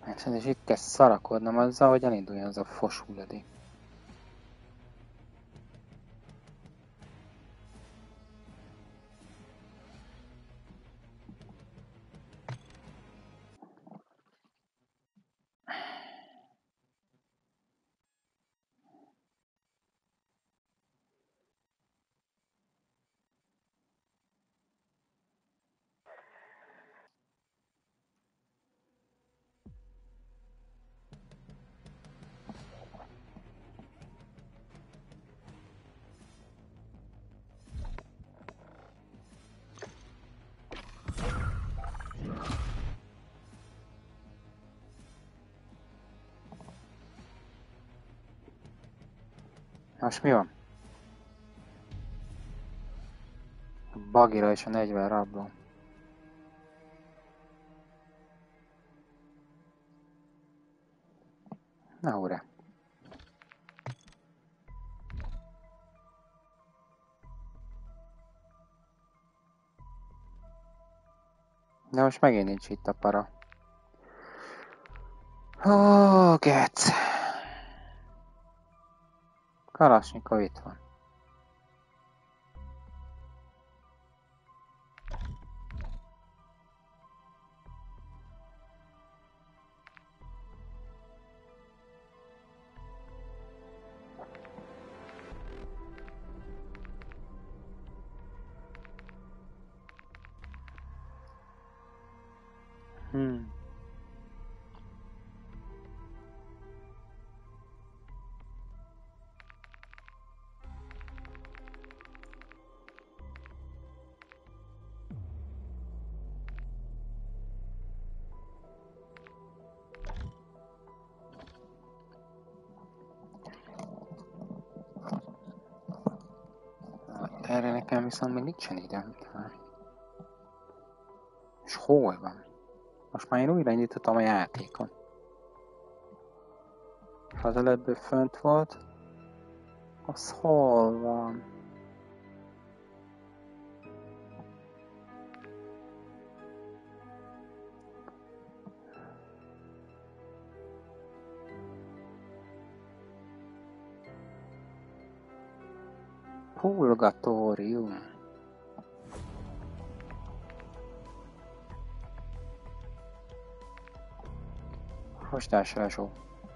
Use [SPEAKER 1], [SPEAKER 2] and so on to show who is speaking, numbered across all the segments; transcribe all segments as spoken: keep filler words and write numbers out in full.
[SPEAKER 1] Hát, és itt kezd szarakodnom azzal, hogy elinduljon az a fos hulladék. Most mi van? A Bagira és a negyven rabló. Na ura. De most megint nincs itt a para. Ó, gec. Kalasnyikov itt van. Hmm. Erre nekem viszont még nincsen időm. És hol van? Most már én újra indítottam a játékon. Ha az előbből fönt volt, az hol van? Purgatórium. Hostás lesó.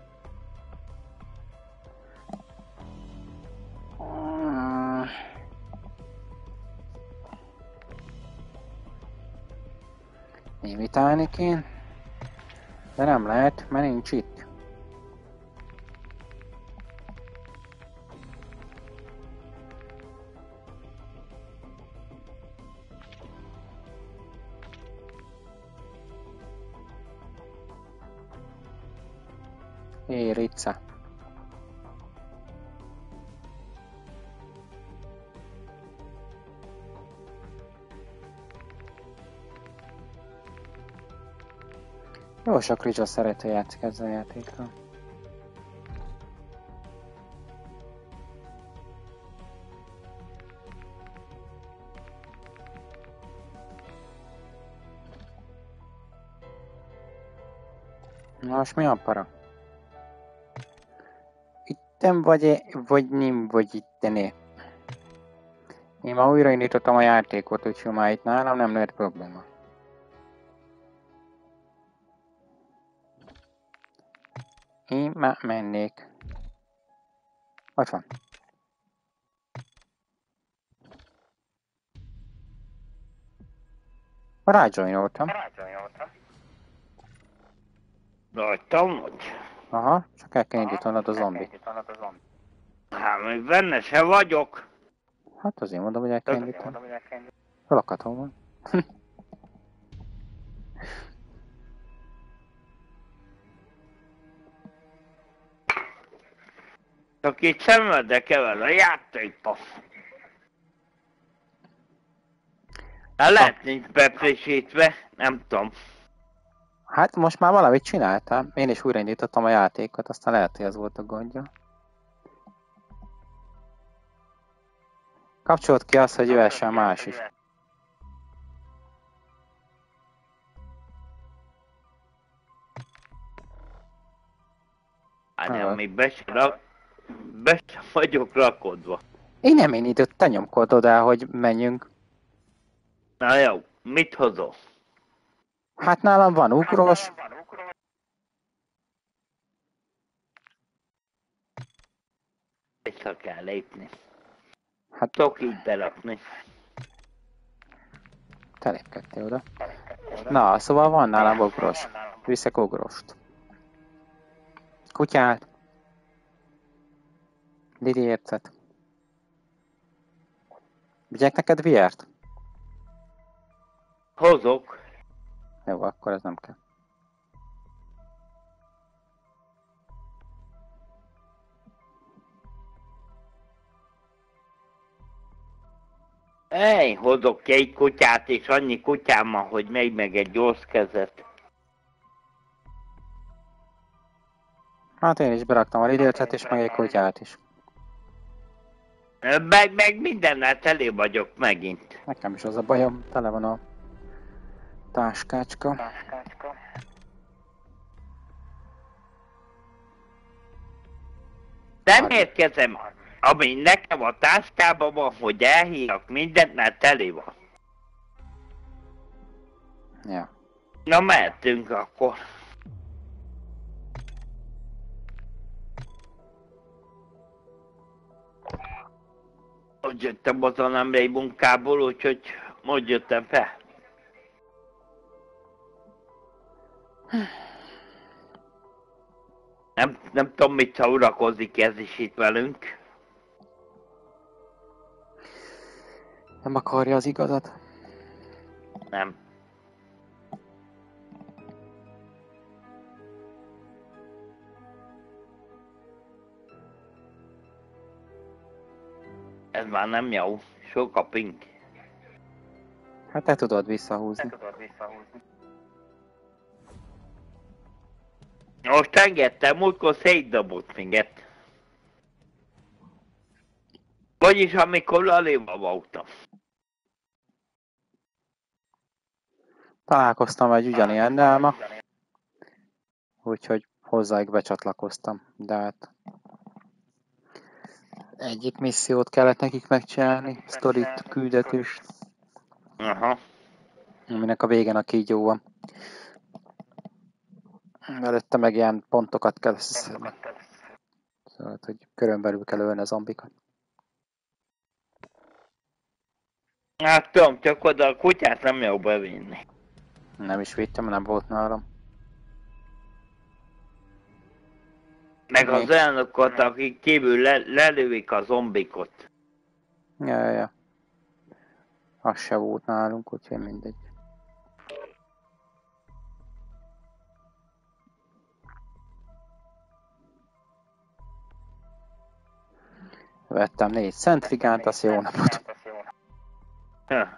[SPEAKER 1] Imitálni kéne, de nem lehet, mert nincs itt. Hé, Rica. Jó sok Rica szerető játszik ezzel a játékkal. Na most mi a para? Itten vagy-e, vagy nem vagy ittene? Én már újraindítottam a játékot, úgyhogy már itt nálam nem lehet probléma. Én már mennék. Ott van. Rájoinoltam.
[SPEAKER 2] Rajtam vagy?
[SPEAKER 1] Aha, csak el kell indítanod a zombit.
[SPEAKER 2] Hát még benne se vagyok.
[SPEAKER 1] Hát azért mondom, hogy el kell indítani. Felakatom van.
[SPEAKER 2] Csak itt szenvedek el a játékpassz. Hát lehet nincs befrissítve, nem tudom.
[SPEAKER 1] Hát most már valamit csináltam. Én is újraindítottam a játékot, aztán lehet, hogy ez volt a gondja. Kapcsolt ki azt, hogy jöhessen más is.
[SPEAKER 2] Hanem még be se, rak... be se vagyok rakodva.
[SPEAKER 1] Én nem én időt, te nyomkodod el, hogy menjünk.
[SPEAKER 2] Na jó, mit hozol?
[SPEAKER 1] Hát nálam van ugrós.
[SPEAKER 2] Vissza kell lépni.
[SPEAKER 1] Hát
[SPEAKER 2] Tudok így berakni.
[SPEAKER 1] te lépkedtél oda. Na, szóval van nálam ugrós. Viszek ugróst. Kutyát. Lili ércet. Vigyek neked viért?
[SPEAKER 2] Hozok.
[SPEAKER 1] Jó, akkor ez nem kell.
[SPEAKER 2] Ej, hozok két kutyát, és annyi kutyám van, hogy megy meg egy gyors kezet.
[SPEAKER 1] Hát én is beraktam a lidércet és meg egy kutyát is.
[SPEAKER 2] Meg, meg mindennel tele vagyok megint.
[SPEAKER 1] Nekem is az a bajom, tele van a táskácska.
[SPEAKER 2] Nem érkezem, ami nekem a táskában van, hogy elhívjak mindennel tele van.
[SPEAKER 1] Ja.
[SPEAKER 2] Na mehetünk akkor. Hogy jöttem az a nemrei munkából, úgyhogy most jöttem fel. Nem, nem tudom, mit szórakozik ez is itt velünk.
[SPEAKER 1] Nem akarja az igazat?
[SPEAKER 2] Nem. Ez már nem jó. Sok a pink.
[SPEAKER 1] Hát te tudod visszahúzni.
[SPEAKER 2] Most engedtem, múltkor szétdobott minket. Vagyis amikor Laléval voltam.
[SPEAKER 1] Találkoztam egy ugyanilyennel ma. Úgyhogy hozzájuk becsatlakoztam. De hát... Egyik missziót kellett nekik megcsinálni. Sztorit, küldetést.
[SPEAKER 2] Aha.
[SPEAKER 1] Aminek a végén a kígyó van. Előtte meg ilyen pontokat kell összeszedni. Szóval, hogy körön belül kell ölni a zombikat.
[SPEAKER 2] Hát tudom, csak oda a kutyát nem jó bevinni.
[SPEAKER 1] Nem is vittem, nem volt nálam.
[SPEAKER 2] Meg az olyanokat, akik kívül le lelőik a zombikot.
[SPEAKER 1] Ja, ja, ja. Az se volt nálunk, úgyhogy mindegy. Vettem négy centrigánt, az jó napot.
[SPEAKER 2] Ha.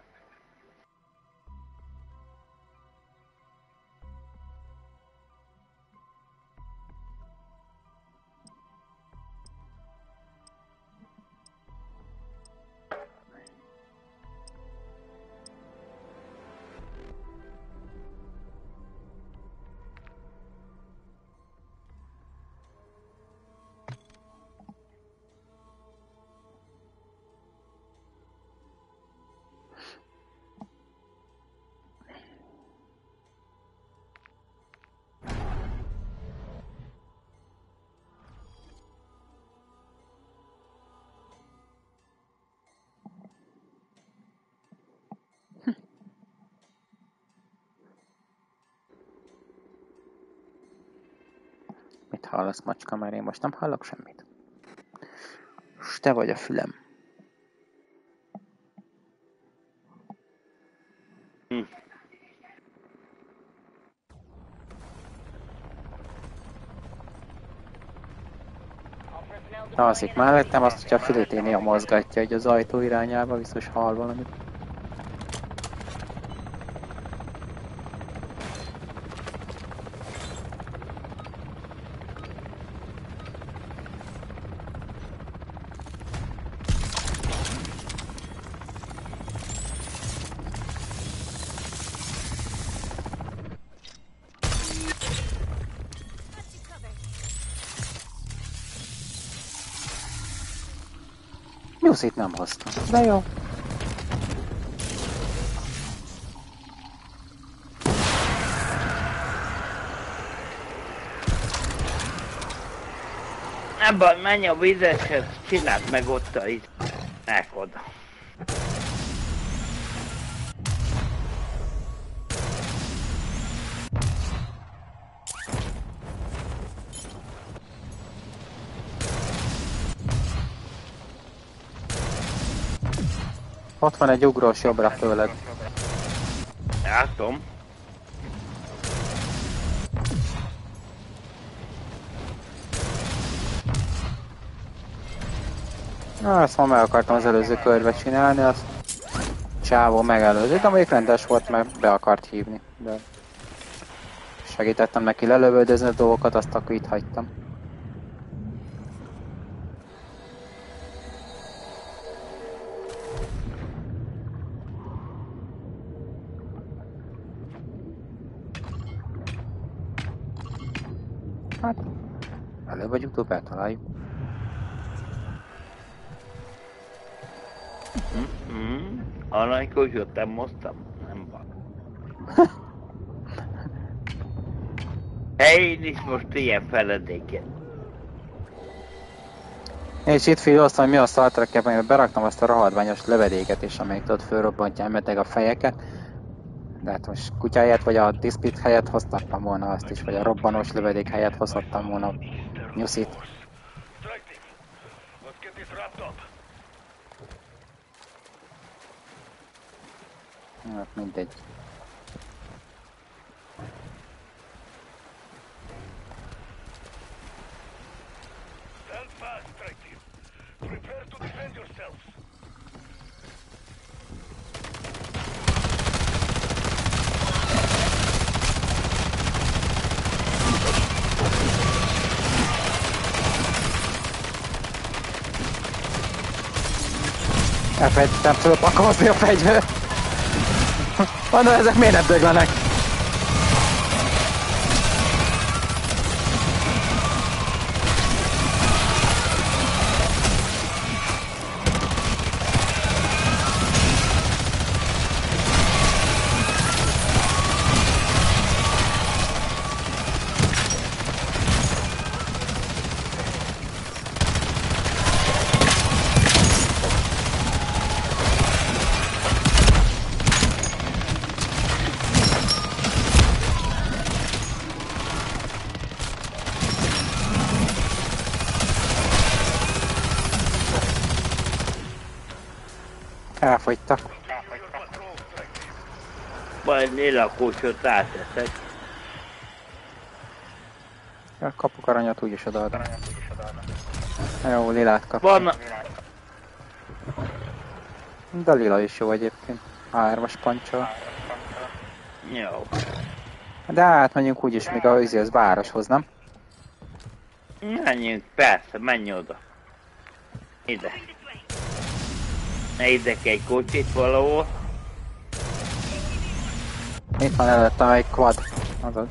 [SPEAKER 1] Mit hallasz, macska? Mert én most nem hallok semmit. S te vagy a fülem.
[SPEAKER 2] Hm.
[SPEAKER 1] Alszik mellettem, azt, hogyha a füléténél mozgatja, hogy az ajtó irányába biztos hall valamit. Nyuszit nem hoztam, de jó.
[SPEAKER 2] Nem baj, menj a vizeshez, csináld meg ott a itt. Oda.
[SPEAKER 1] Ott van egy ugrós jobbra tőled.
[SPEAKER 2] Látom.
[SPEAKER 1] Na, ezt ma meg akartam az előző körbe csinálni, azt csávó megelőzött, amelyik rendes volt, mert be akart hívni, de segítettem neki lelövöldözni a dolgokat, azt akkor itt hagytam. Hát, előbb vagy utóbb eltaláljuk.
[SPEAKER 2] Mm-hmm. Aranykos jöttem, moztam, nem van. Én is most ilyen feledéket.
[SPEAKER 1] És itt filoztam, hogy mi a szaltrekkel, mert beraktam azt a rohadványos lövedéket is, amelyik ott fölrobbantja emmeteg a fejeket. De hát most kutyáját vagy a diszpit helyett hoztattam volna azt is, vagy a robbanós lövedék helyett hozhattam volna nyuszit. Hát mindegy. Elfelejtettem fölpakolni a fegyvert. Mondom, ezek miért nem döglenek? Elfogytak.
[SPEAKER 2] Majd lélakósot ráteszek.
[SPEAKER 1] A kapuk aranyat úgyis odaadom. Jó, lilát kap.
[SPEAKER 2] Van...
[SPEAKER 1] De lila is jó egyébként. hármas pancsol.
[SPEAKER 2] Jó.
[SPEAKER 1] De hát menjünk úgyis még a az városhoz, nem?
[SPEAKER 2] Menjünk, persze, menj oda. Ide. Ne idek egy kocsit valahol.
[SPEAKER 1] Itt van előttem egy quad. Azaz.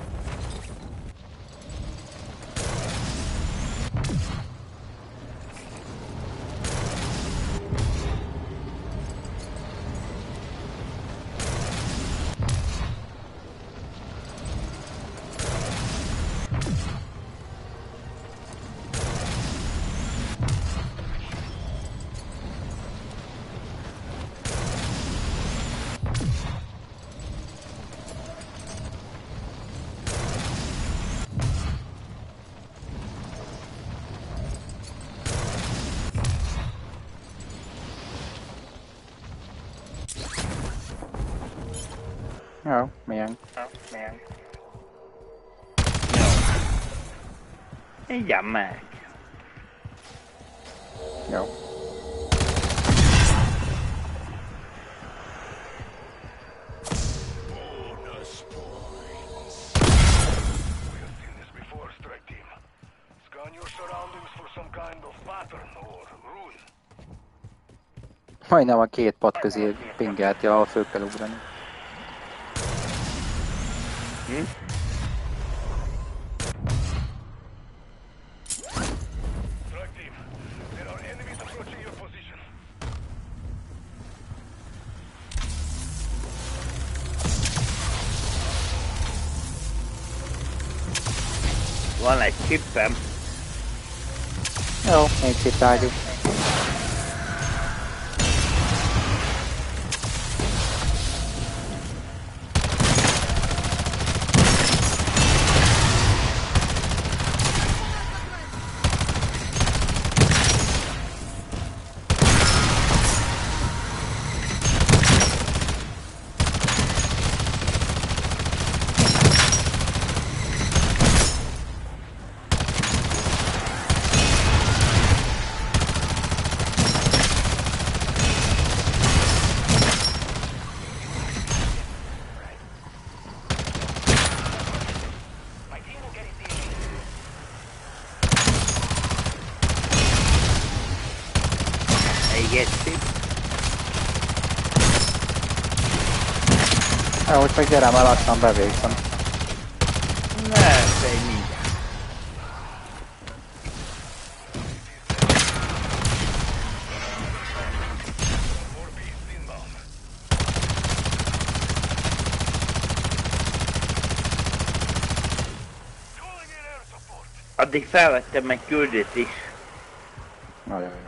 [SPEAKER 1] Jó, milyen?
[SPEAKER 2] Milyen? Jó. Igyan meg.
[SPEAKER 1] Jó. Majdnem a két pad közé pingelti, ahol föl kell ugrani.
[SPEAKER 2] Hm? Van egy csippem.
[SPEAKER 1] Jó, nincs itt ágyuk. Jó, úgyhogy gyere, már lassan bevégzem.
[SPEAKER 2] Ne, fej mindjárt. Addig felvettem egy küldét is.
[SPEAKER 1] Nagyon jó.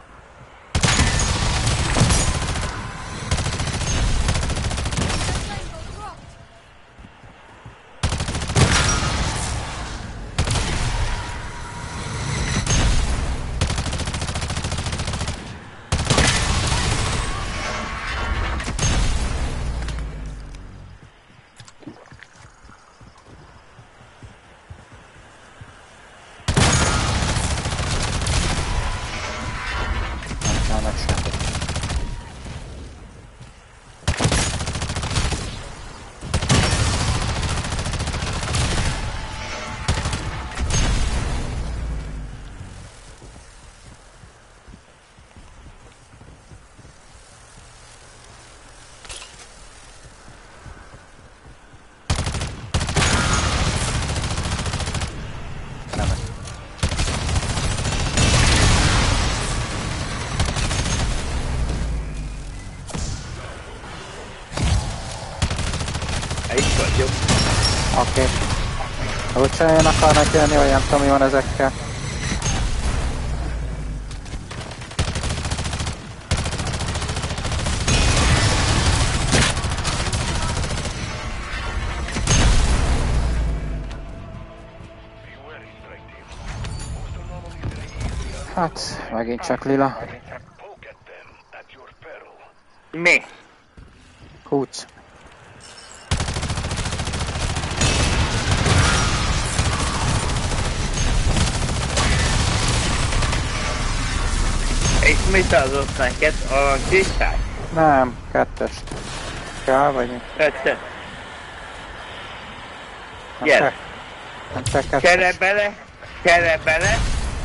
[SPEAKER 1] Oké. Okay. Úgyse én akarnak jönni, vagy nem tudom mi van ezekkel. Hát, megint csak lila.
[SPEAKER 2] Mi?
[SPEAKER 1] Kulcs.
[SPEAKER 2] És mit adott neked? A kristály?
[SPEAKER 1] Nem, kettes. Kell, vagy mi?
[SPEAKER 2] Kettes.
[SPEAKER 1] Nem
[SPEAKER 2] Gyere.
[SPEAKER 1] kell. Nem kell kettes.
[SPEAKER 2] Csere bele, csere bele.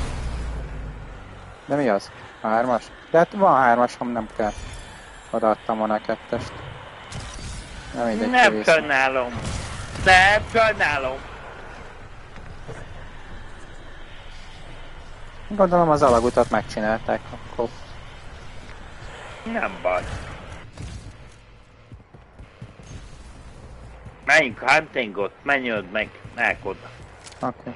[SPEAKER 1] De mi az? Hármas? De hát van hármasom, nem kell. Odaadtam volna a kettest. Nem mindegy.
[SPEAKER 2] Nem sajnálom. Nem sajnálom.
[SPEAKER 1] Gondolom az alagutat megcsinálták, akkor...
[SPEAKER 2] Nem baj. Menjünk a huntingot, menjünk meg, menjünk oda.
[SPEAKER 1] Oké. Okay.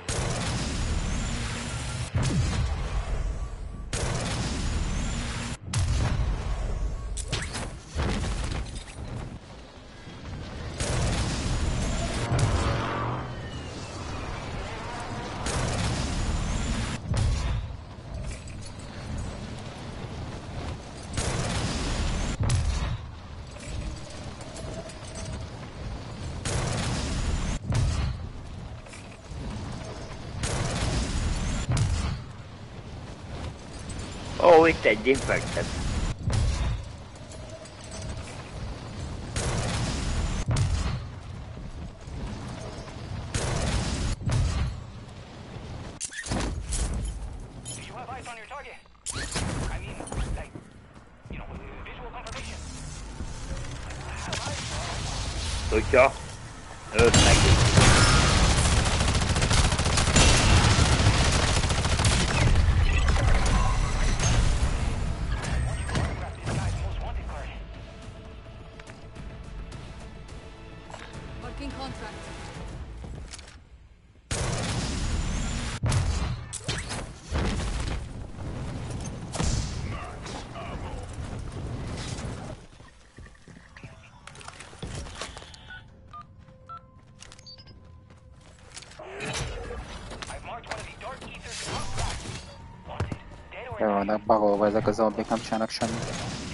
[SPEAKER 2] Ó, itt egy infected. Tudja? Öt neki.
[SPEAKER 1] Jó, vannak bagolva ezek a zombik, nem csinálnak semmit.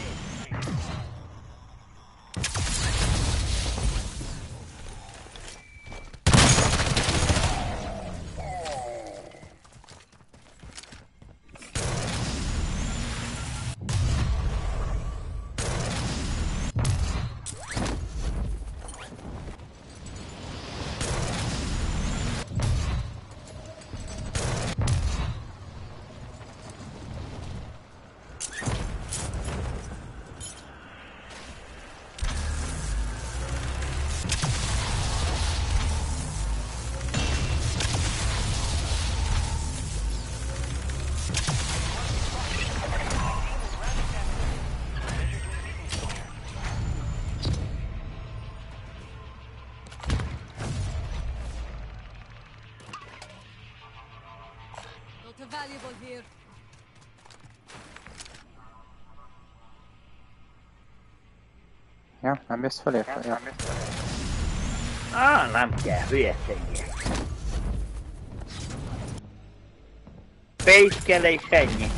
[SPEAKER 3] Valuable here.
[SPEAKER 1] Ja, nem jössz fel érte? Ja.
[SPEAKER 2] Á, nem kell, hülyeségjek. Fészkel és ennyi.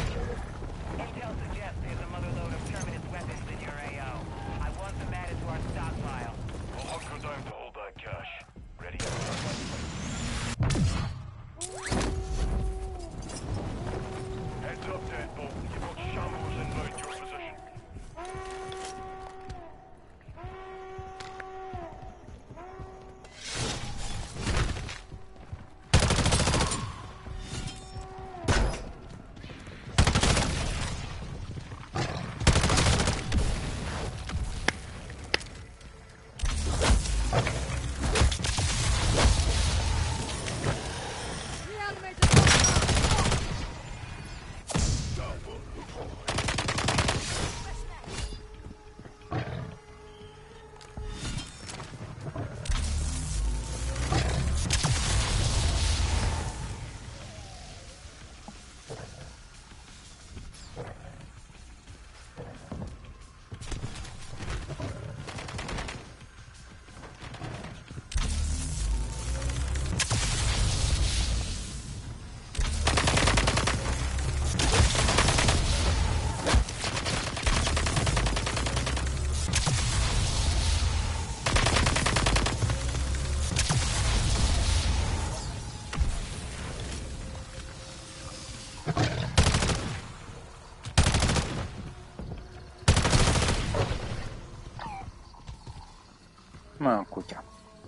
[SPEAKER 1] Olyan kutya.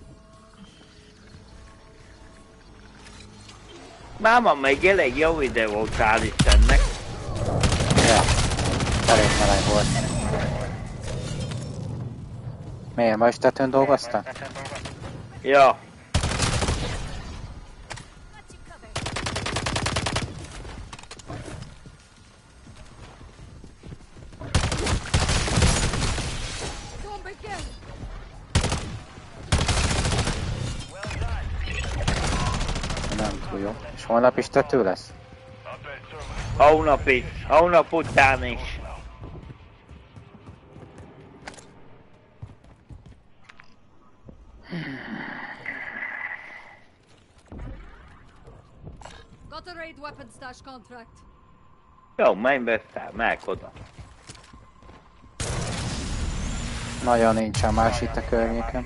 [SPEAKER 2] Máma még elég jó ide volt, hál' Istennek.
[SPEAKER 1] Ja, elég meleg volt. Miért, ma is tetőn dolgoztál?
[SPEAKER 2] Ja.
[SPEAKER 1] És holnap is tető lesz?
[SPEAKER 2] Holnap is, holnap után is.
[SPEAKER 3] Got a raid weapon stash contract.
[SPEAKER 2] Jó, menj be, meg oda.
[SPEAKER 1] Nagyon nincsen más itt a környéken.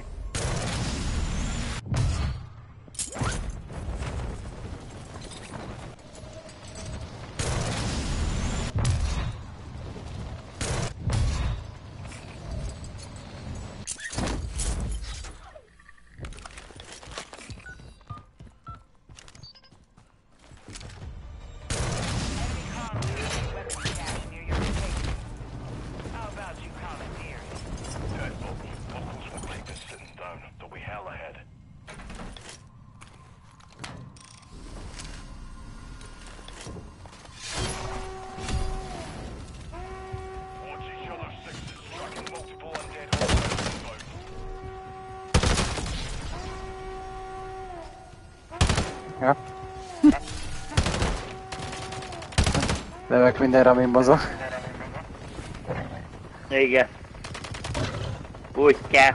[SPEAKER 1] Ja. Lövök mindenre, amin mozog.
[SPEAKER 2] Igen. Úgy kell.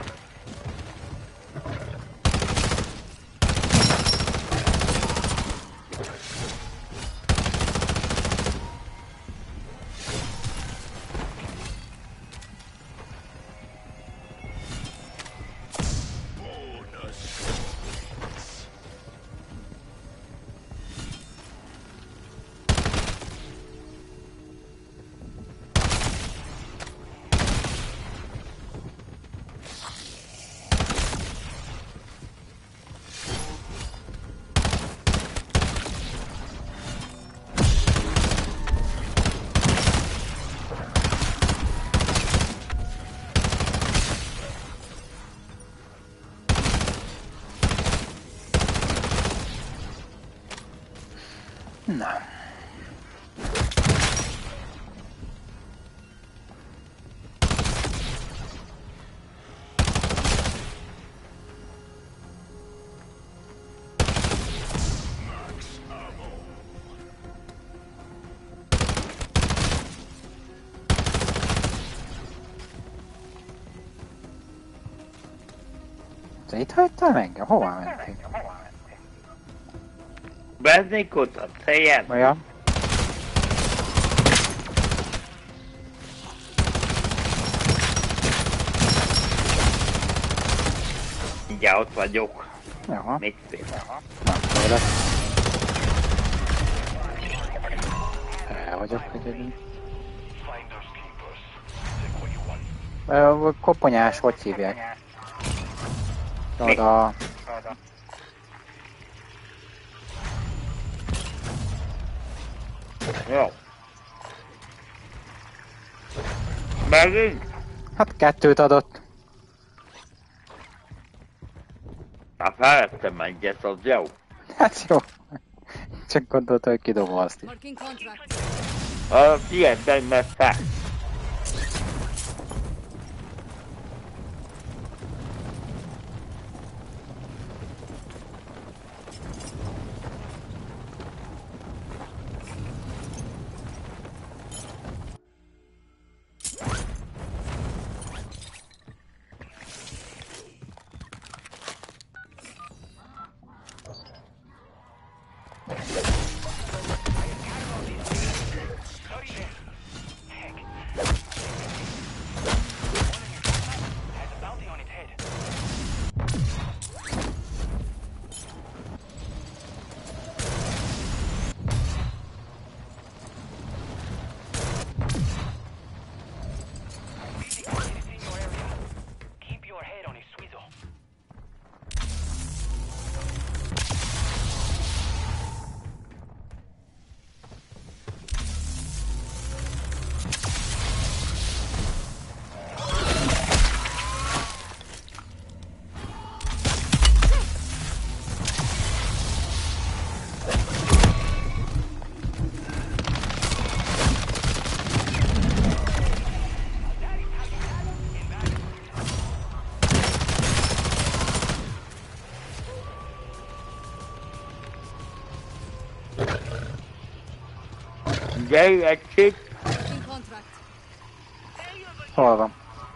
[SPEAKER 1] Na. Te itt hagytál engem? Hova mentél?
[SPEAKER 2] Beznékot a fejem.
[SPEAKER 1] Olyan?
[SPEAKER 2] Ugye ott vagyok.
[SPEAKER 1] Jaha.
[SPEAKER 2] Mit fél?
[SPEAKER 1] Na, tényleg. El vagyok egyedül. Ö, Koponyás, hogy hívják?
[SPEAKER 2] Mi?
[SPEAKER 1] Oda...
[SPEAKER 2] Jó. Megint?
[SPEAKER 1] Hát kettőt adott.
[SPEAKER 2] Ha felettem egyet, az jó.
[SPEAKER 1] Hát jó. Csak gondolta, hogy kidobom azt is.
[SPEAKER 3] Marking contract.
[SPEAKER 2] Az ilyen, de mert fel. Gyere egység.
[SPEAKER 3] Marking contract.
[SPEAKER 1] Hol van?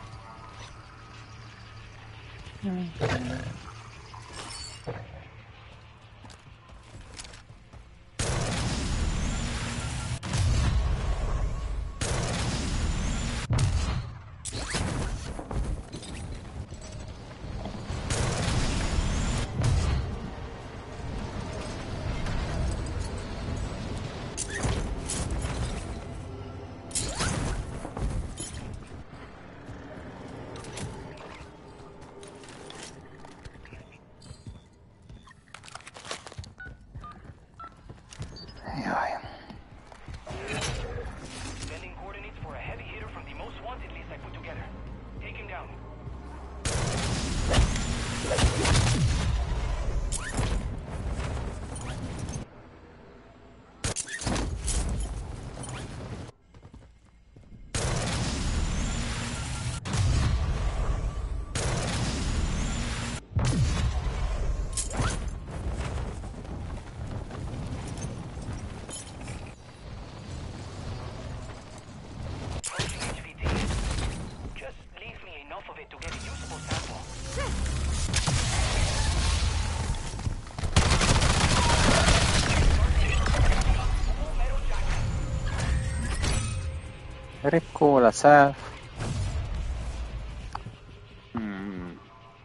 [SPEAKER 1] Jaj.
[SPEAKER 4] Sending coordinates for a heavy hitter from the most wanted list I put together. Take him down. Approaching H V T. Just leave me enough of it to get a usable sample.
[SPEAKER 1] Recall yourself.
[SPEAKER 2] Hmm.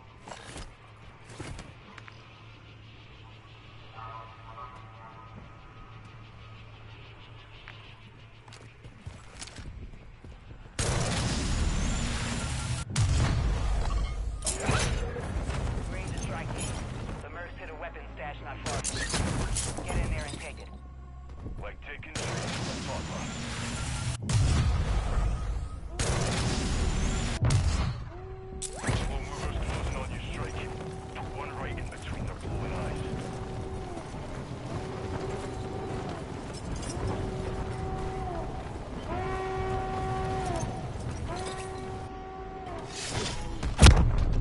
[SPEAKER 4] Range is striking. The Mercs hit a weapon stash not far. Get in there and take it. Like taking shit to a toddler. Slow movers closing on you, strike. Put one right in between their glowing eyes.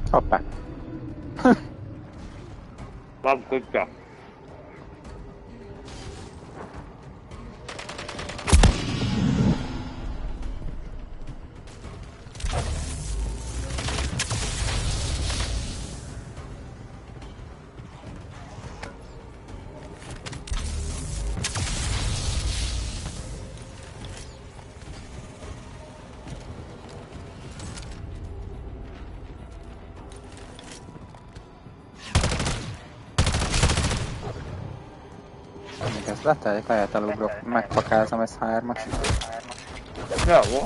[SPEAKER 1] Hoppá.
[SPEAKER 2] Van kutya.
[SPEAKER 1] Még ezt leteljük, lehet elugrok, megpakázom ezt hármas.
[SPEAKER 2] Jó.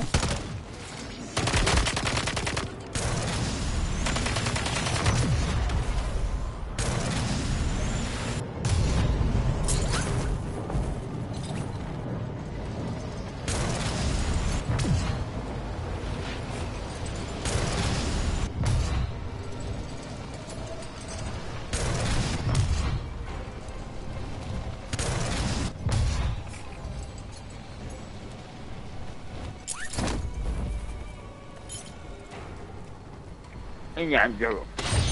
[SPEAKER 2] Mindjárt gyarok.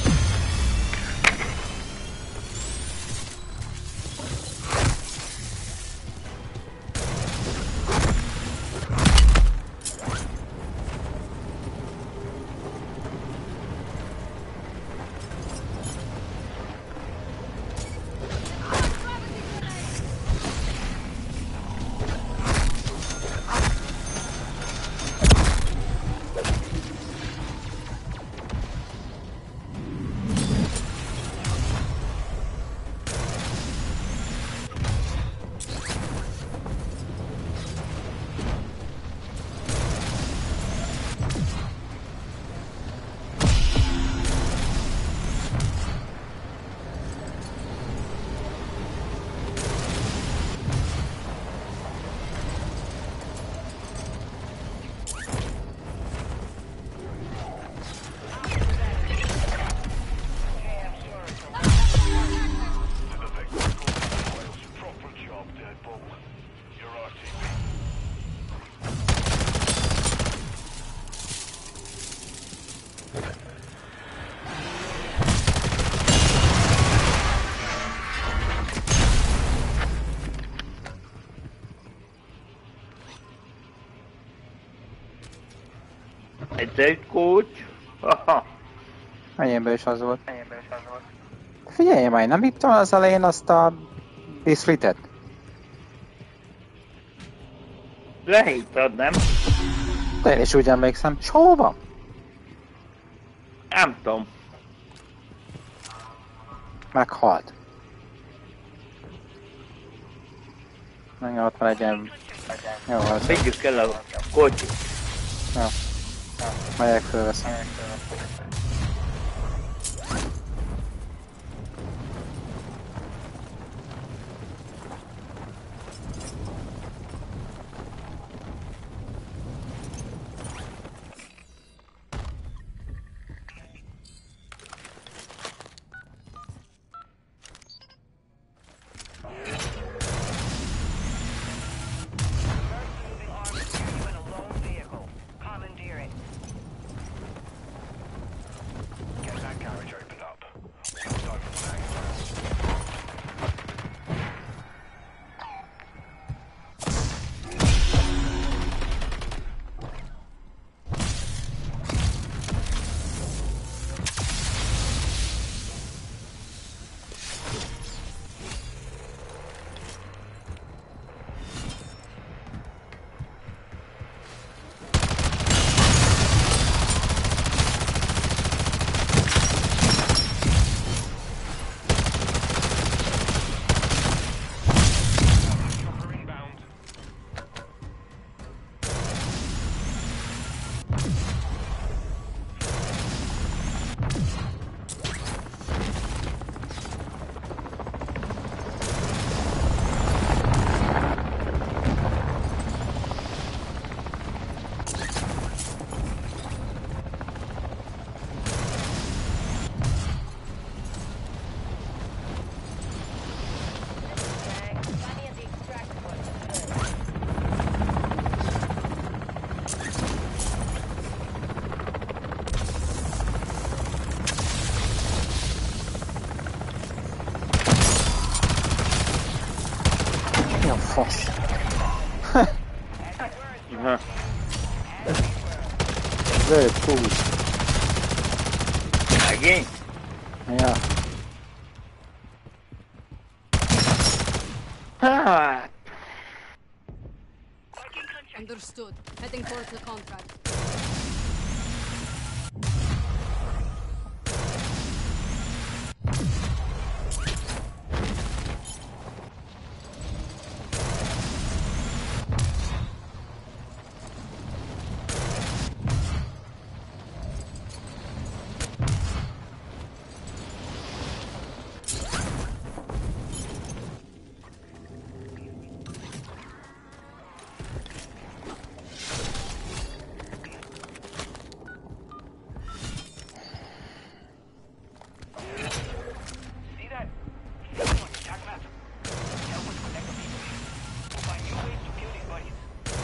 [SPEAKER 2] Egy egy kulcs. Haha.
[SPEAKER 1] Enyémben is az volt. Figyelj már, nem ittam az elején azt a diszlitet?
[SPEAKER 2] Lehittad, nem?
[SPEAKER 1] De én is úgy emlékszem. És hol van?
[SPEAKER 2] Nem tudom.
[SPEAKER 1] Meghalt. Nagyon ott van egy ilyen... Jó, az...
[SPEAKER 2] Vigyük el a kocsit.
[SPEAKER 1] Jó. Megyek, fölveszem. fasz.
[SPEAKER 2] Aha.
[SPEAKER 1] Zöld kulcs.
[SPEAKER 2] Megint?
[SPEAKER 1] Ja.
[SPEAKER 2] Hát.
[SPEAKER 3] Understood. Heading towards the contract.
[SPEAKER 4] See that? See on your attack map? Help us collect the people. We'll find new ways to kill these buddies.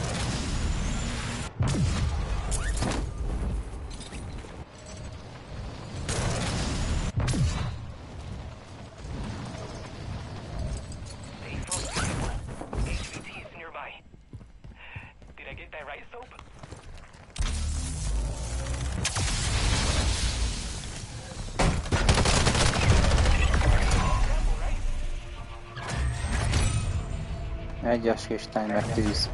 [SPEAKER 4] Stay focused, people. H V T is nearby. Did I get that right, Soap?
[SPEAKER 1] Egyes kis timer tűz.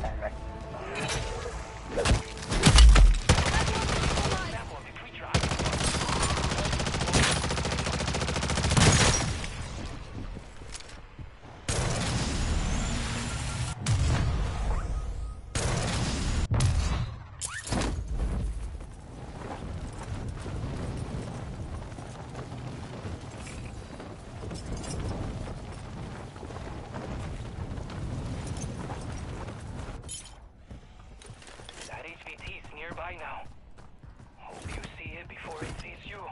[SPEAKER 4] That H V T is nearby now. Hope you see it before it sees you.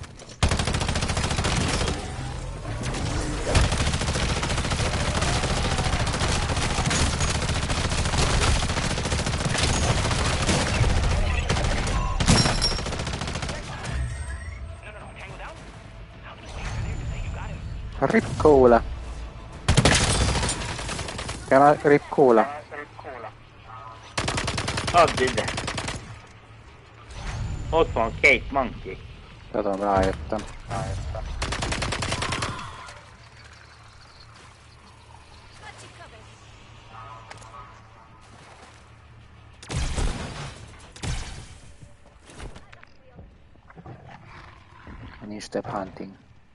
[SPEAKER 4] No, no, no, tango down? How many things are there to say you got him?
[SPEAKER 1] Rip cola. Kell a rip cola.
[SPEAKER 2] Add ide. Ott van Kate Monkey.
[SPEAKER 1] Tudom, rájöttem. Nincs több hunting.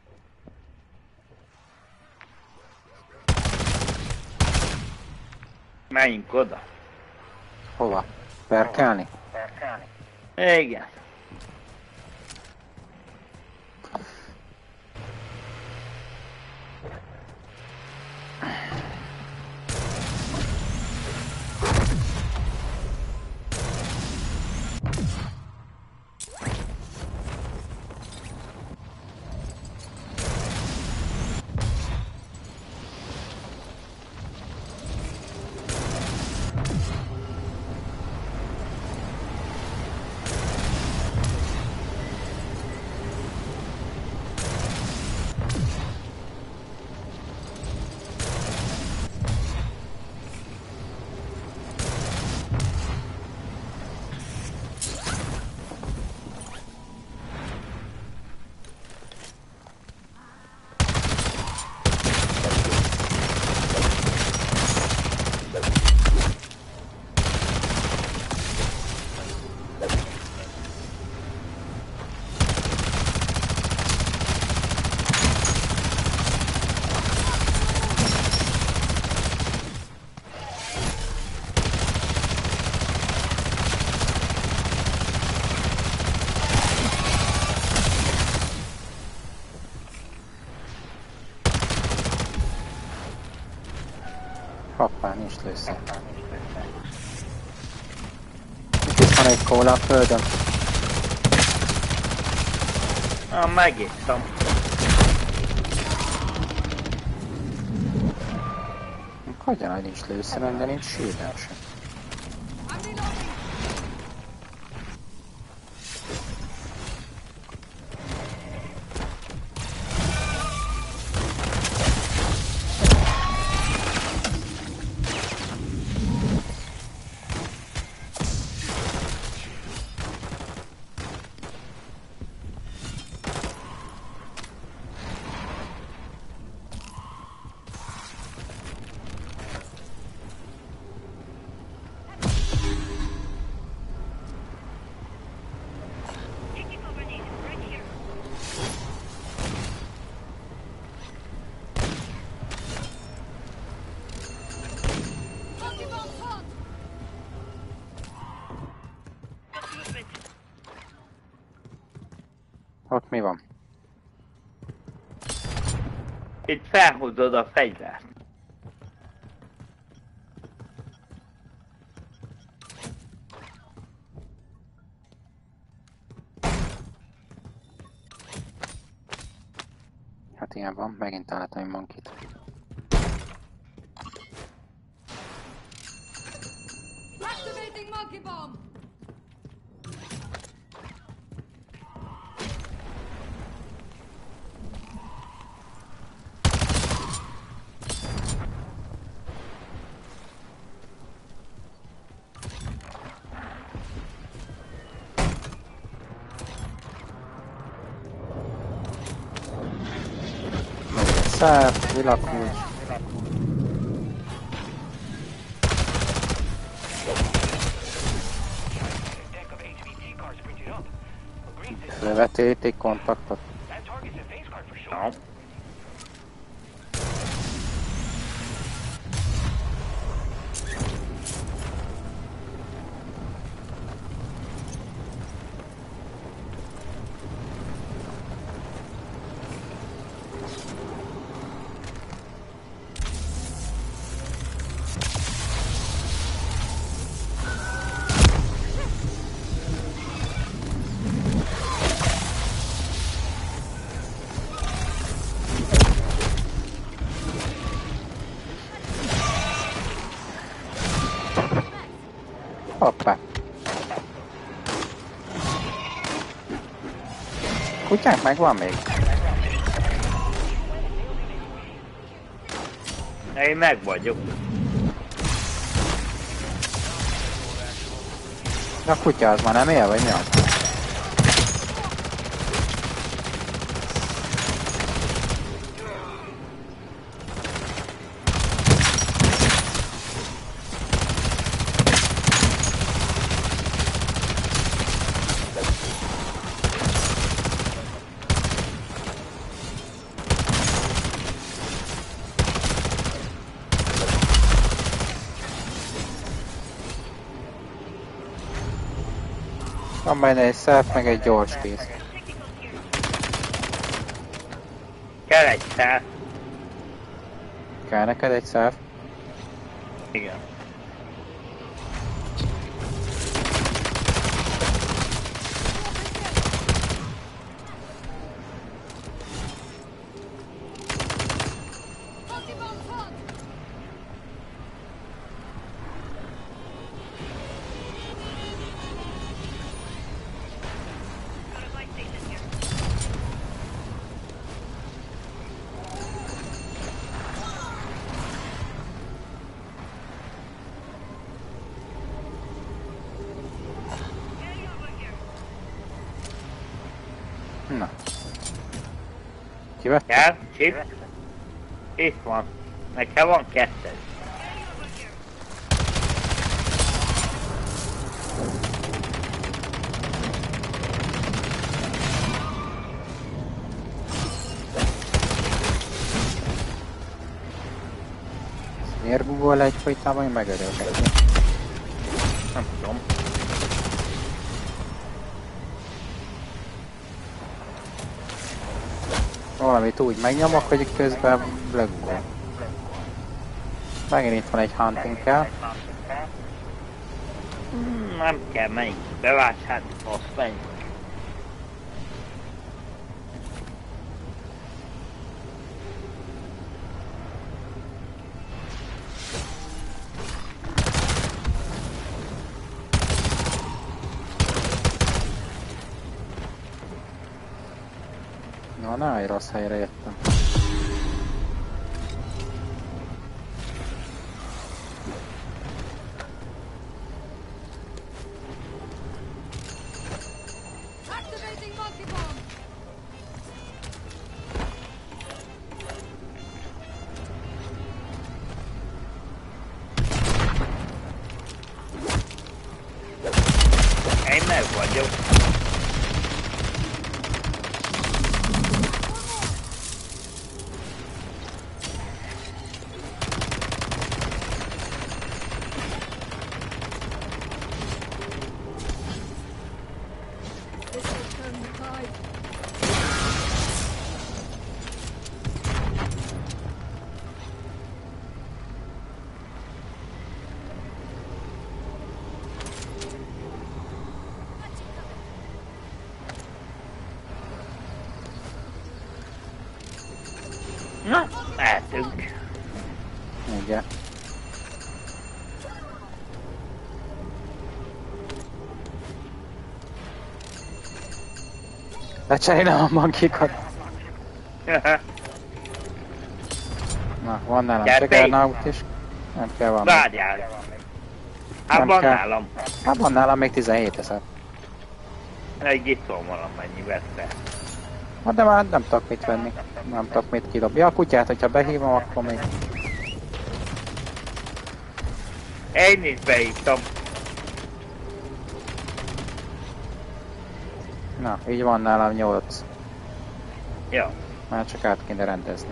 [SPEAKER 2] Menjünk oda.
[SPEAKER 1] Hova? Perkelni?
[SPEAKER 2] Igen.
[SPEAKER 1] Hoppá, nincs lőszer. Itt van egy kóla a földön.
[SPEAKER 2] Ah, megittam.
[SPEAKER 1] Hagyján, hogy nincs lőszerem, de nincs shieldem sem.
[SPEAKER 3] I'm reloading.
[SPEAKER 1] Ott mi van?
[SPEAKER 2] Itt felhúzod a fegyvert.
[SPEAKER 1] Hát ilyen van, megint találtam egy monkit.
[SPEAKER 3] Activating monkey bomb!
[SPEAKER 1] Szár, világkulcs.
[SPEAKER 4] Deck of H V T cards printed up. Agreed to
[SPEAKER 1] Felvetélték kontaktot.
[SPEAKER 4] that target's a face card for sure.
[SPEAKER 2] No.
[SPEAKER 1] Hoppá. Kutyánk megvan még?
[SPEAKER 2] Én meg vagyok.
[SPEAKER 1] A kutya az már nem él, vagy mi az? Van benne egy szelf, meg egy gyors kész.
[SPEAKER 2] Kell egy szár.
[SPEAKER 1] Kell neked egy szelf?
[SPEAKER 2] Igen.
[SPEAKER 3] Monkey bomb front!
[SPEAKER 1] Na. Kivette?
[SPEAKER 2] Kell? Chip? Itt van. Nekem van kettő.
[SPEAKER 1] Miért Google egyfolytában, hogy megörülök?
[SPEAKER 2] Nem tudom.
[SPEAKER 1] Valamit úgy megnyomok, hogy közben legugol. Megint itt van egy hunting kell.
[SPEAKER 2] Hmm, nem kell, menj. Bevásárolni, azt menj.
[SPEAKER 1] Na, na, egy rossz helyre jöttem.
[SPEAKER 3] Activating monkey bomb!
[SPEAKER 2] Én meg vagyok.
[SPEAKER 3] This will turn the tide.
[SPEAKER 1] Ugye? Lecserélem a mankikat. Na, van nálam
[SPEAKER 2] Gyere,
[SPEAKER 1] Juggernaut is. Nem kell van.
[SPEAKER 2] Várjál. Hát
[SPEAKER 1] Nem
[SPEAKER 2] van
[SPEAKER 1] kell.
[SPEAKER 2] nálam.
[SPEAKER 1] Hát van nálam még tizenhét ezer.
[SPEAKER 2] Egy itt van valamennyi vette.
[SPEAKER 1] Hát de már nem tudok mit venni. Nem tudok mit kidobni. Ja, a kutyát, hogyha behívom, akkor még...
[SPEAKER 2] Én is beittam.
[SPEAKER 1] Na, így van nálam nyolc.
[SPEAKER 2] Ja.
[SPEAKER 1] Már csak át kéne rendezni.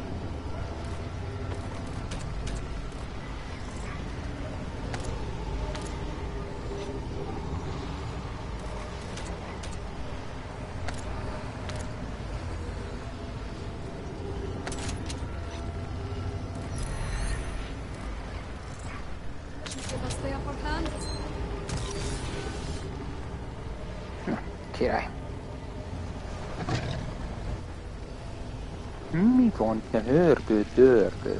[SPEAKER 3] Give us the upper hand.
[SPEAKER 1] Király. Mi van, te hörgő, dörgő?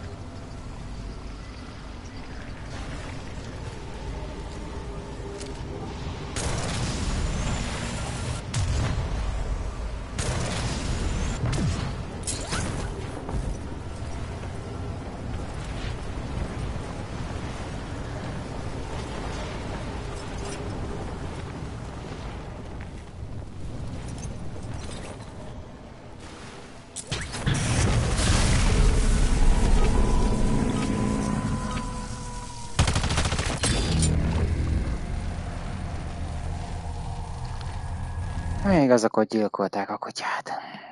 [SPEAKER 1] Még azok, hogy gyilkolták a kutyát.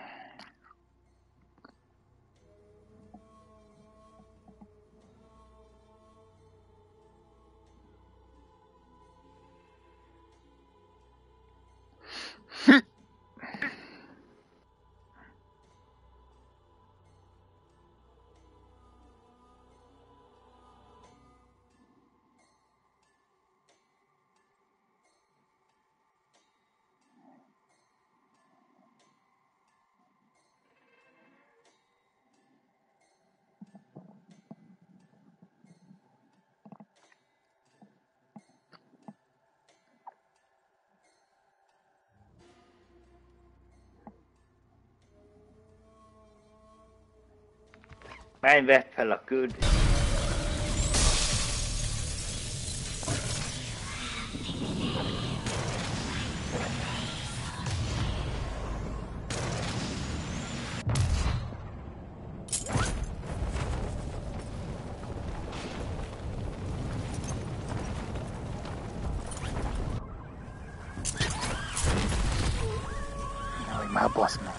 [SPEAKER 2] Menj, vedd fel a küldést.
[SPEAKER 1] Jaj, már basz meg.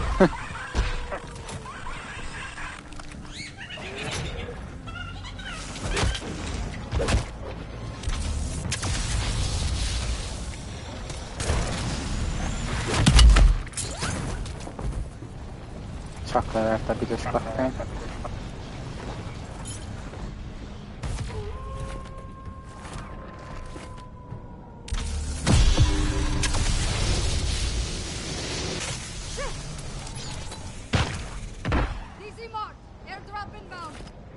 [SPEAKER 1] Csak levert a büdös patkány.
[SPEAKER 3] D C marked. Airdrop inbound.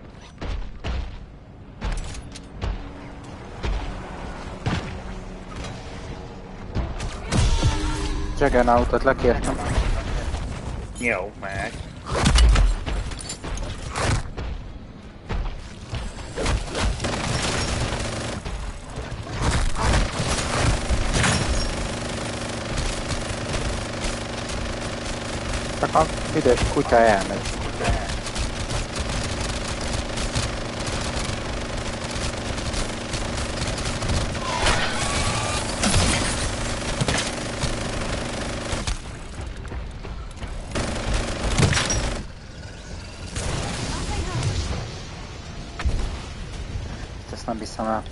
[SPEAKER 1] Juggernautot lekértem.
[SPEAKER 2] Jó, meg.
[SPEAKER 1] Csak a büdös kutya elmegy. Ezt nem hiszem el.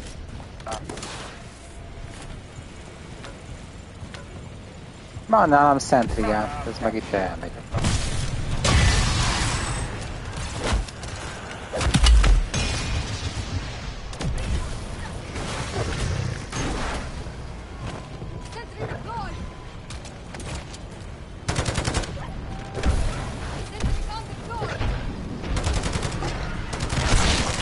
[SPEAKER 1] Már nálam Centrigál, ez meg itt elmegy.
[SPEAKER 3] Sentry deployed. Sentry gun deployed.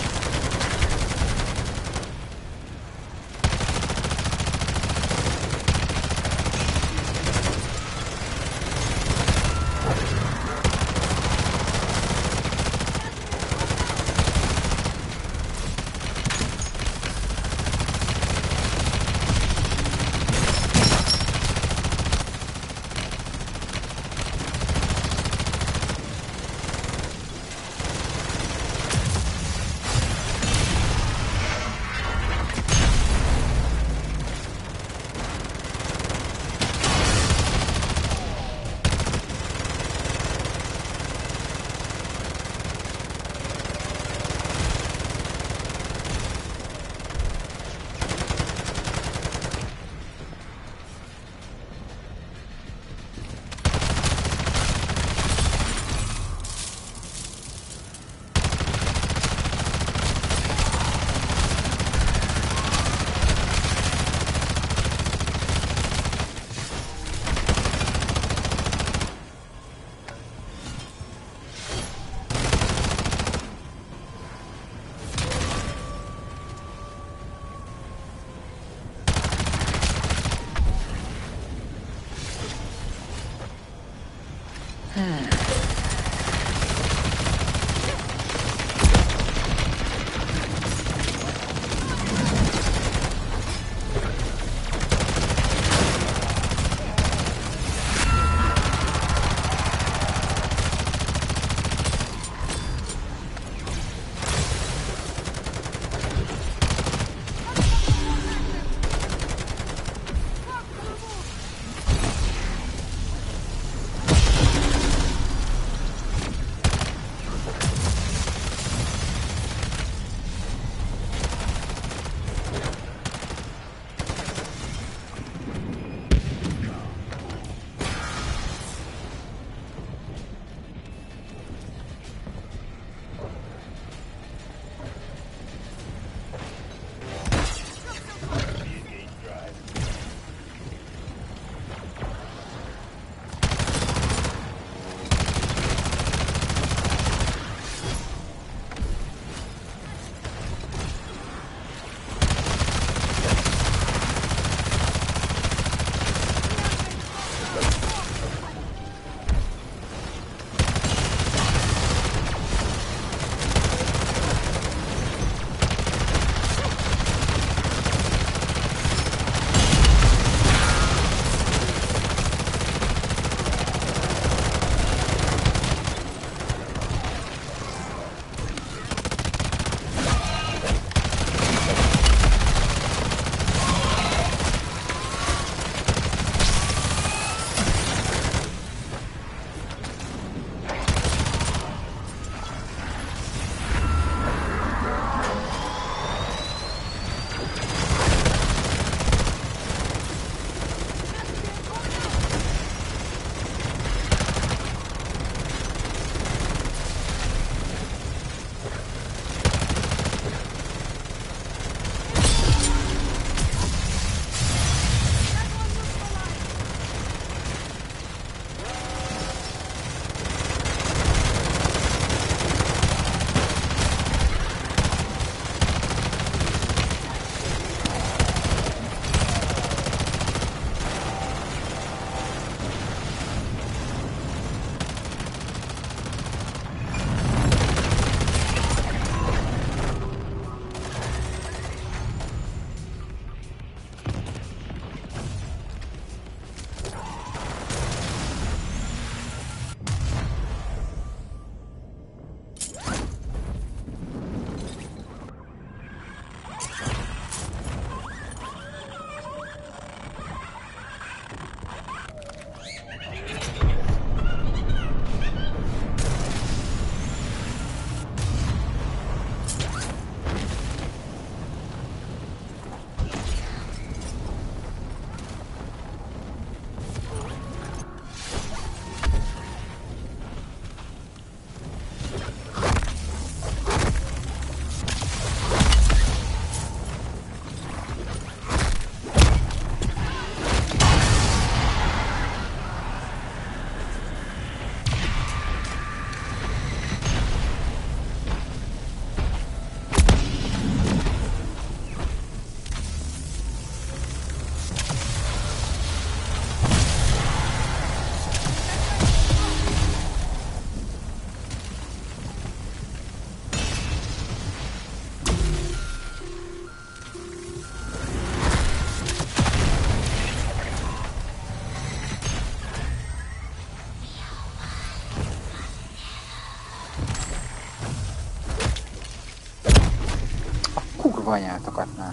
[SPEAKER 1] kurva anyátokat már.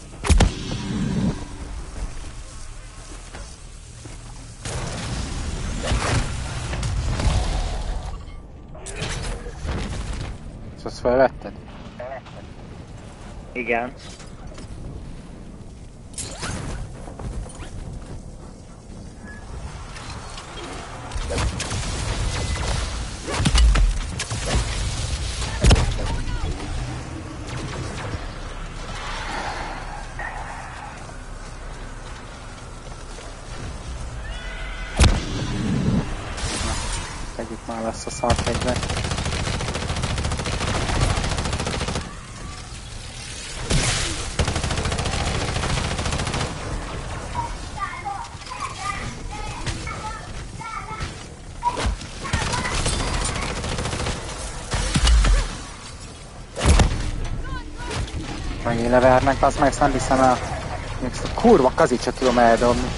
[SPEAKER 1] És azt felvetted?
[SPEAKER 2] Igen.
[SPEAKER 1] Tegyük már lesz a szarfegyver. Megint levernek, azt meg ezt nem hiszem el. Még ezt a kurva kazicsa tudom eldobni.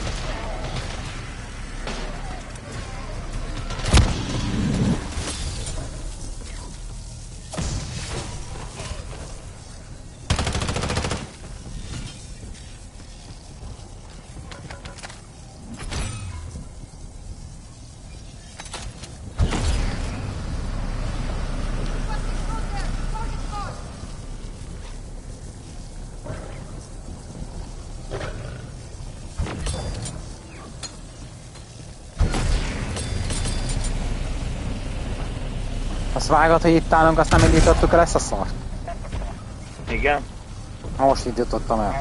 [SPEAKER 1] Azt vágod, hogy itt állunk, azt nem indítottuk el ezt a szart?
[SPEAKER 2] Igen.
[SPEAKER 1] Na most indítottam el.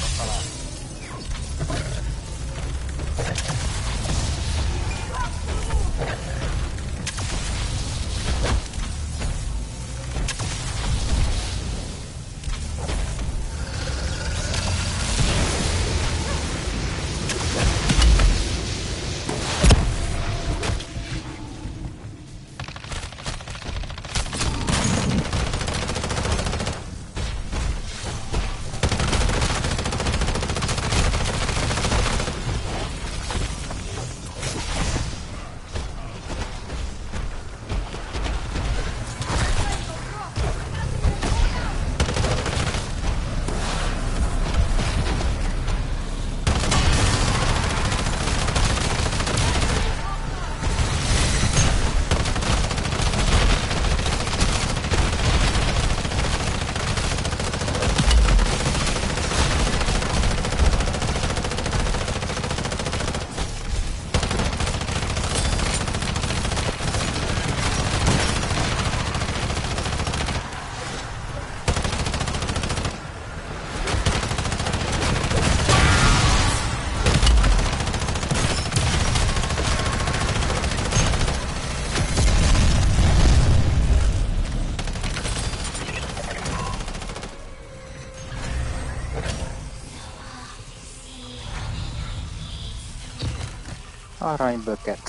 [SPEAKER 1] Aranyböket.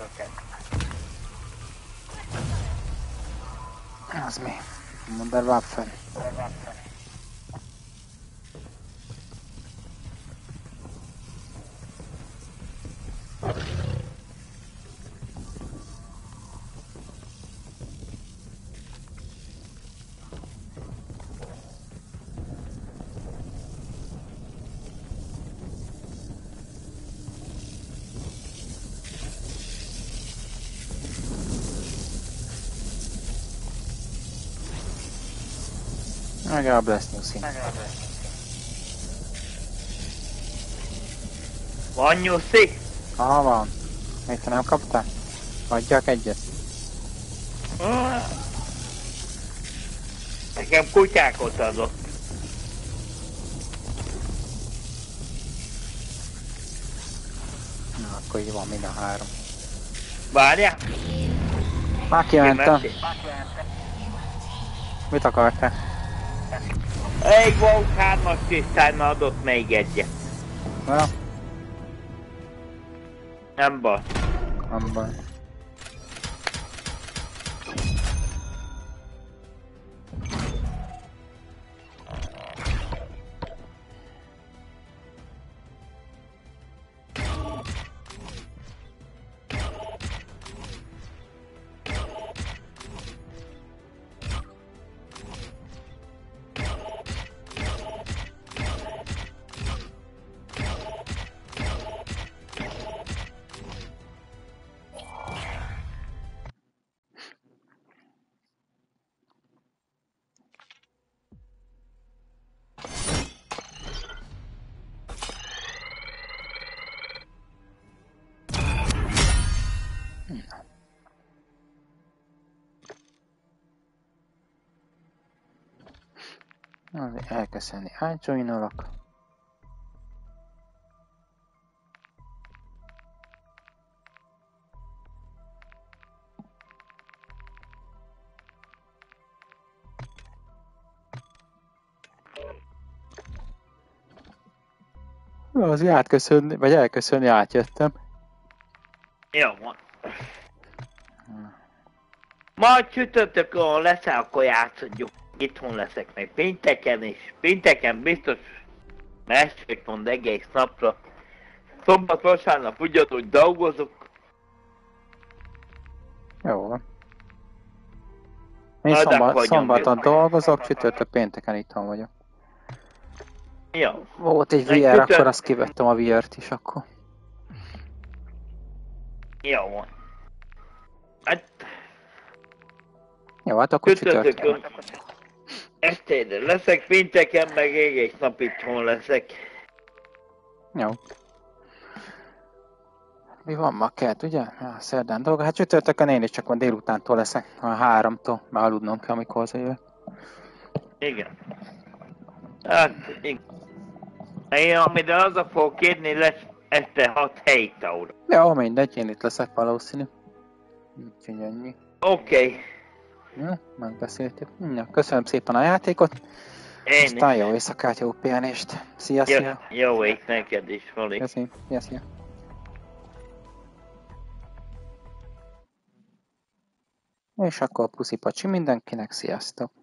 [SPEAKER 1] Az mi? Modern Waffen. Legalább lesz nyuszi.
[SPEAKER 2] Van nyuszi?
[SPEAKER 1] Aha, van. Még te nem kaptál? Adjak egyet.
[SPEAKER 2] Nekem kutyákot adott.
[SPEAKER 1] Na, akkor így van mind a három.
[SPEAKER 2] Várjál!
[SPEAKER 1] Már kimentem. Mit akartál?
[SPEAKER 2] Egy volt hármas tisztán adott még egyet.
[SPEAKER 1] Na,
[SPEAKER 2] Nem baj.
[SPEAKER 1] nem baj. Azért elköszönni, átjoinolok. Azért átköszönni, vagy elköszönni átjöttem.
[SPEAKER 2] Jó van. Majd csütörtökön leszel, akkor játszodjuk. Itthon leszek meg pénteken is. Pénteken biztos másfél mond egész napra. Szombat, vasárnap ugyanúgy dolgozok.
[SPEAKER 1] Jó van. Én
[SPEAKER 2] Adák
[SPEAKER 1] szombat,
[SPEAKER 2] vagyunk.
[SPEAKER 1] szombaton dolgozok, csütörtök pénteken itthon vagyok.
[SPEAKER 2] Jó.
[SPEAKER 1] Volt egy
[SPEAKER 2] Egy
[SPEAKER 1] vé er,
[SPEAKER 2] csütört-
[SPEAKER 1] akkor azt kivettem a vé er-t is akkor.
[SPEAKER 2] Jó van. Hát
[SPEAKER 1] Jó, hát akkor
[SPEAKER 2] csütörtökön
[SPEAKER 1] csütörtök.
[SPEAKER 2] estére leszek, pénteken meg egész nap itthon leszek.
[SPEAKER 1] Jó. Mi van ma kelt, ugye? Ja, szerdán dolga. Hát csütörtökön én is csak van délutántól leszek. A háromtól. Már aludnom kell, amikor hazajövök.
[SPEAKER 2] Igen. Hát, igen. Én amire haza fogok kérni, lesz este hat-hét óra.
[SPEAKER 1] Jó, mindegy, én itt leszek valószínű. Úgyhogy ennyi.
[SPEAKER 2] Oké. Okay.
[SPEAKER 1] Jó, megbeszéltük. Ja, köszönöm szépen a játékot.
[SPEAKER 2] Én
[SPEAKER 1] Aztán
[SPEAKER 2] is.
[SPEAKER 1] jó éjszakát, jó pihenést. Szia,
[SPEAKER 2] Jó,
[SPEAKER 1] szia.
[SPEAKER 2] jó ég neked is, Fali.
[SPEAKER 1] Köszi. Szia, szia. És akkor puszi pacsi mindenkinek, sziasztok!